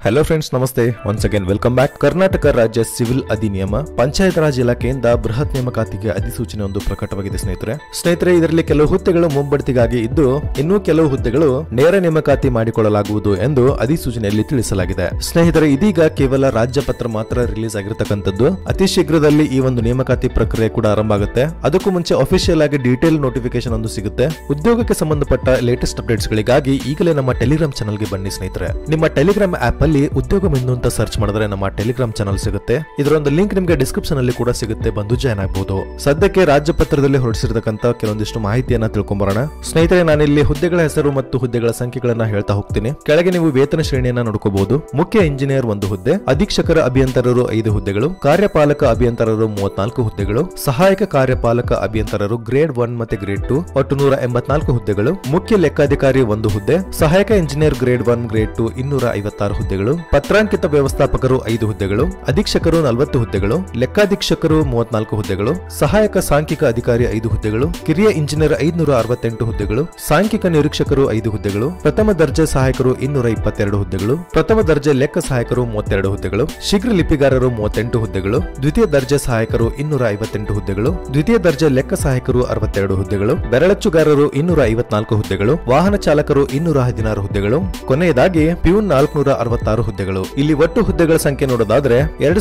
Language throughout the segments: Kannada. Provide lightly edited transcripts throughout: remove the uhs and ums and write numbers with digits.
ಹಲೋ ಫ್ರೆಂಡ್ಸ್, ನಮಸ್ತೆ. Once again welcome back. Karnataka ರಾಜ್ಯ ಸಿವಿಲ್ ಅಧಿನಿಯಮ ಪಂಚಾಯತ್ ರಾಜ್ ಇಲಾಖೆಯಿಂದ ಬೃಹತ್ ನೇಮಕಾತಿಗೆ ಅಧಿಸೂಚನೆ ಒಂದು ಪ್ರಕಟವಾಗಿದೆ ಸ್ನೇಹಿತರೆ. ಇದರಲ್ಲಿ ಕೆಲವು ಹುದ್ದೆಗಳು ಮುಂಬಡ್ತಿಗಾಗಿ ಇದ್ದು, ಇನ್ನೂ ಕೆಲವು ಹುದ್ದೆಗಳು ನೇರ ನೇಮಕಾತಿ ಮಾಡಿಕೊಳ್ಳಲಾಗುವುದು ಎಂದು ಅಧಿಸೂಚನೆಯಲ್ಲಿ ತಿಳಿಸಲಾಗಿದೆ. ಸ್ನೇಹಿತರೆ, ಇದೀಗ ಕೇವಲ ರಾಜ್ಯ ಪತ್ರ ಮಾತ್ರ ರಿಲೀಸ್ ಆಗಿರತಕ್ಕಂಥದ್ದು. ಅತಿ ಶೀಘ್ರದಲ್ಲಿ ಈ ಒಂದು ನೇಮಕಾತಿ ಪ್ರಕ್ರಿಯೆ ಕೂಡ ಆರಂಭ ಆಗುತ್ತೆ. ಅದಕ್ಕೂ ಮುಂಚೆ ಅಫಿಷಿಯಲ್ ಆಗಿ ಡೀಟೇಲ್ ನೋಟಿಫಿಕೇಶನ್ ಒಂದು ಸಿಗುತ್ತೆ. ಉದ್ಯೋಗಕ್ಕೆ ಸಂಬಂಧಪಟ್ಟ ಲೇಟೆಸ್ಟ್ ಅಪ್ಡೇಟ್ಸ್ ಗಳಿಗಾಗಿ ಈಗಲೇ ನಮ್ಮ ಟೆಲಿಗ್ರಾಮ್ ಚಾನಲ್ಗೆ ಬನ್ನಿ ಸ್ನೇಹಿತರೆ. ನಿಮ್ಮ ಟೆಲಿಗ್ರಾಮ್ ಆಪ್ ಅಲ್ಲಿ ಉದ್ಯೋಗ ಮೆನು ಅಂತ ಸರ್ಚ್ ಮಾಡಿದ್ರೆ ನಮ್ಮ ಟೆಲಿಗ್ರಾಮ್ ಚಾನಲ್ ಸಿಗುತ್ತೆ. ಇದರ ಒಂದು ಲಿಂಕ್ ನಿಮಗೆ ಡಿಸ್ಕ್ರಿಪ್ಷನ್ ಅಲ್ಲಿ ಕೂಡ ಸಿಗುತ್ತೆ, ಬಂದು ಜಾಯ್ನ್ ಆಗಬಹುದು. ಸದ್ಯಕ್ಕೆ ರಾಜ್ಯ ಪತ್ರದಲ್ಲಿ ಹೊರಡಿಸಿರತಕ್ಕಂತ ಕೆಲವೊಂದಿಷ್ಟು ಮಾಹಿತಿಯನ್ನ ತಿಳ್ಕೊಂಬರೋಣ. ಸ್ನೇಹಿತರೆ, ನಾನಿಲ್ಲಿ ಹುದ್ದೆಗಳ ಹೆಸರು ಮತ್ತು ಹುದ್ದೆಗಳ ಸಂಖ್ಯೆಗಳನ್ನ ಹೇಳ್ತಾ ಹೋಗ್ತೀನಿ. ಕೆಳಗೆ ನೀವು ವೇತನ ಶ್ರೇಣಿಯನ್ನ ನೋಡ್ಕೋಬಹುದು. ಮುಖ್ಯ ಇಂಜಿನಿಯರ್ 1 ಹುದ್ದೆ, ಅಧೀಕ್ಷಕರ ಅಭಿಯಂತರರು 5 ಹುದ್ದೆಗಳು, ಕಾರ್ಯಪಾಲಕ ಅಭಿಯಂತರರು 34 ಹುದ್ದೆಗಳು, ಸಹಾಯಕ ಕಾರ್ಯಪಾಲಕ ಅಭಿಯಂತರರು ಗ್ರೇಡ್ 1 ಮತ್ತೆ ಗ್ರೇಡ್ 2 ಒಟ್ಟು 184 ಹುದ್ದೆಗಳು, ಮುಖ್ಯ ಲೆಕ್ಕಾಧಿಕಾರಿ 1 ಹುದ್ದೆ, ಸಹಾಯಕ ಇಂಜಿನಿಯರ್ ಗ್ರೇಡ್ 1 ಗ್ರೇಡ್ 2 256 ಹುದ್ದೆಗಳು, ಪತ್ರಾಂಕಿತ ವ್ಯವಸ್ಥಾಪಕರು 5 ಹುದ್ದೆಗಳು, ಅಧೀಕ್ಷಕರು 40 ಹುದ್ದೆಗಳು, ಲೆಕ್ಕಾಧೀಕ್ಷಕರು 34 ಹುದ್ದೆಗಳು, ಸಹಾಯಕ ಸಾಂಖ್ಯಿಕ ಅಧಿಕಾರಿ 5 ಹುದ್ದೆಗಳು, ಕಿರಿಯ ಇಂಜಿನಿಯರ್ 568 ಹುದ್ದೆಗಳು, ಸಾಂಖ್ಯಿಕ ನಿರೀಕ್ಷಕರು 5 ಹುದ್ದೆಗಳು, ಪ್ರಥಮ ದರ್ಜೆ ಸಹಾಯಕರು 222 ಹುದ್ದೆಗಳು, ಪ್ರಥಮ ದರ್ಜೆ ಲೆಕ್ಕ ಸಹಾಯಕರು 32 ಹುದ್ದೆಗಳು, ಶೀಘ್ರ ಲಿಪಿಗಾರರು 38 ಹುದ್ದೆಗಳು, ದ್ವಿತೀಯ ದರ್ಜೆ ಸಹಾಯಕರು 258 ಹುದ್ದೆಗಳು, ದ್ವಿತೀಯ ದರ್ಜೆ ಲೆಕ್ಕ ಸಹಾಯಕರು 62 ಹುದ್ದೆಗಳು, ಬೆರಳಚ್ಚುಗಾರರು 254 ಹುದ್ದೆಗಳು, ವಾಹನ ಚಾಲಕರು 216 ಹುದ್ದೆಗಳು, ಕೊನೆಯದಾಗಿ ಪ್ಯೂನ್ 466 ಹುದ್ದೆಗಳು. ಇಲ್ಲಿ ಒಟ್ಟು ಹುದ್ದೆಗಳ ಸಂಖ್ಯೆ ನೋಡೋದಾದ್ರೆ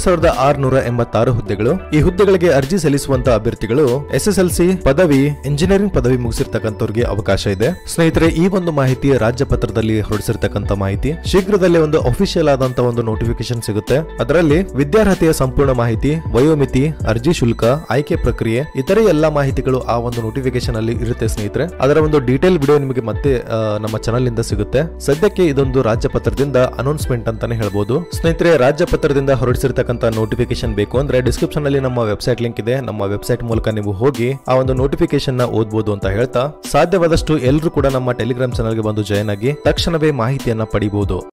2686 ಹುದ್ದೆಗಳು. ಈ ಹುದ್ದೆಗಳಿಗೆ ಅರ್ಜಿ ಸಲ್ಲಿಸುವಂತ ಅಭ್ಯರ್ಥಿಗಳು ಎಸ್ಎಸ್ಎಲ್ಸಿ ಪದವಿ, ಇಂಜಿನಿಯರಿಂಗ್ ಪದವಿ ಮುಗಿಸಿರ್ತಕ್ಕಂಥವ್ರಿಗೆ ಅವಕಾಶ ಇದೆ. ಸ್ನೇಹಿತರೆ, ಈ ಒಂದು ಮಾಹಿತಿ ರಾಜ್ಯ ಪತ್ರದಲ್ಲಿ ಹೊರಡಿಸಿರ್ತಕ್ಕಂಥ ಮಾಹಿತಿ. ಶೀಘ್ರದಲ್ಲೇ ಒಂದು ಅಫಿಷಿಯಲ್ ಆದಂತ ಒಂದು ನೋಟಿಫಿಕೇಶನ್ ಸಿಗುತ್ತೆ. ಅದರಲ್ಲಿ ವಿದ್ಯಾರ್ಹತೆಯ ಸಂಪೂರ್ಣ ಮಾಹಿತಿ, ವಯೋಮಿತಿ, ಅರ್ಜಿ ಶುಲ್ಕ, ಆಯ್ಕೆ ಪ್ರಕ್ರಿಯೆ, ಇತರೆ ಎಲ್ಲಾ ಮಾಹಿತಿಗಳು ಆ ಒಂದು ನೋಟಿಫಿಕೇಶನ್ ಅಲ್ಲಿ ಇರುತ್ತೆ ಸ್ನೇಹಿತರೆ. ಅದರ ಒಂದು ಡೀಟೇಲ್ ವಿಡಿಯೋ ನಿಮಗೆ ಮತ್ತೆ ನಮ್ಮ ಚಾನಲ್ ಇಂದ ಸಿಗುತ್ತೆ. ಸದ್ಯಕ್ಕೆ ಇದೊಂದು ರಾಜ್ಯ ಪತ್ರದಿಂದ ಅನೌನ್ಸ್ಮೆಂಟ್ ಅಂತಾನೆ ಹೇಳ್ಬೋದು. ಸ್ನೇಹಿತರೆ, ರಾಜ್ಯ ಪತ್ರದಿಂದ ಹೊರಡಿಸಿರ್ತಕ್ಕಂಥ ನೋಟಿಫಿಕೇಶನ್ ಬೇಕು ಅಂದ್ರೆ ಡಿಸ್ಕ್ರಿಪ್ಷನ್ ಅಲ್ಲಿ ನಮ್ಮ ವೆಬ್ಸೈಟ್ ಲಿಂಕ್ ಇದೆ. ನಮ್ಮ ವೆಬ್ಸೈಟ್ ಮೂಲಕ ನೀವು ಹೋಗಿ ಆ ಒಂದು ನೋಟಿಫಿಕೇಶನ್ ನ ಓದಬಹುದು ಅಂತ ಹೇಳ್ತಾ, ಸಾಧ್ಯವಾದಷ್ಟು ಎಲ್ಲರೂ ಕೂಡ ನಮ್ಮ ಟೆಲಿಗ್ರಾಮ್ ಚಾನಲ್ಗೆ ಬಂದು ಜಾಯ್ನ್ ಆಗಿ ತಕ್ಷಣವೇ ಮಾಹಿತಿಯನ್ನ ಪಡಿಬಹುದು.